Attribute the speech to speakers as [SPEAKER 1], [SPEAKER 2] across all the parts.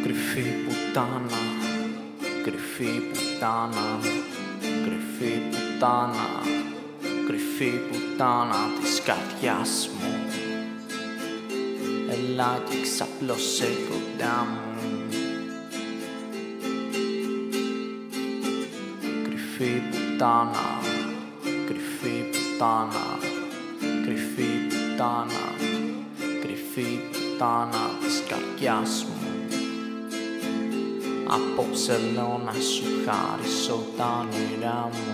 [SPEAKER 1] Κρυφή πουτάνα, κρυφή πουτάνα, κρυφή πουτάνα, κρυφή πουτάνα της καρδιάς μου. Έλα και ξαπλώσαι κοντά μου. Κρυφή πουτάνα, κρυφή πουτάνα, κρυφή πουτάνα, κρυφή πουτάνα της καρδιάς μου. Απόψε λέω να σου χάρισω τα όνειρά μου.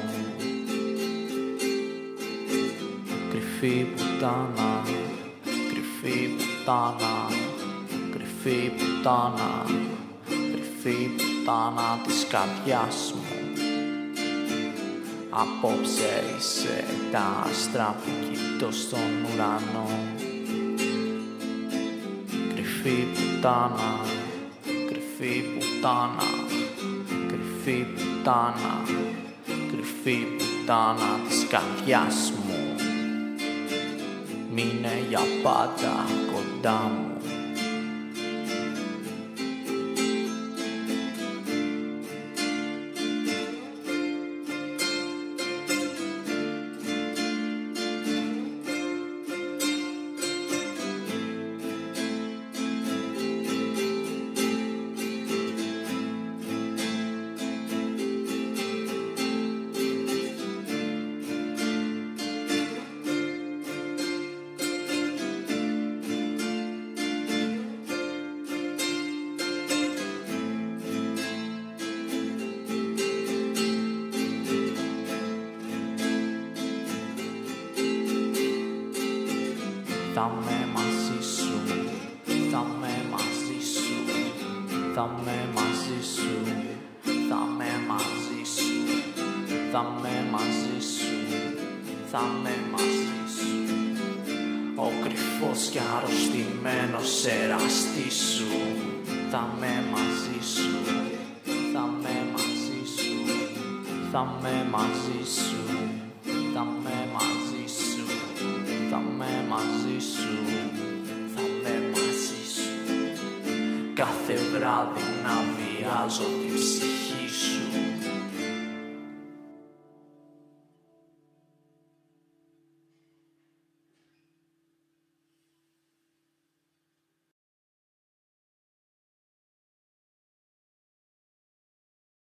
[SPEAKER 1] Κρυφή πουτάνα, κρυφή πουτάνα, κρυφή πουτάνα, κρυφή πουτάνα της καρδιάς μου. Απόψε είσαι τα άστρα που κοιτώ στον ουρανό. Κρυφή πουτάνα, κρυφή πουτάνα, κρυφή πουτάνα, κρυφή πουτάνα της καρδιάς μου. Μείνε για πάντα κοντά μου. Θα με μαζί σου, θα με μαζί σου, θα με μαζί σου, θα με μαζί σου, θα με μαζί σου, θα με μαζί σου. Ο κρυφός και αρρωστημένος εραστής σου. Θα με μαζί σου, θα με μαζί σου, θα με μαζί σου, θα με μαζί σου, θα με μαζί σου, θα με μαζί σου. Κάθε βράδυ να βιάζω την ψυχή σου.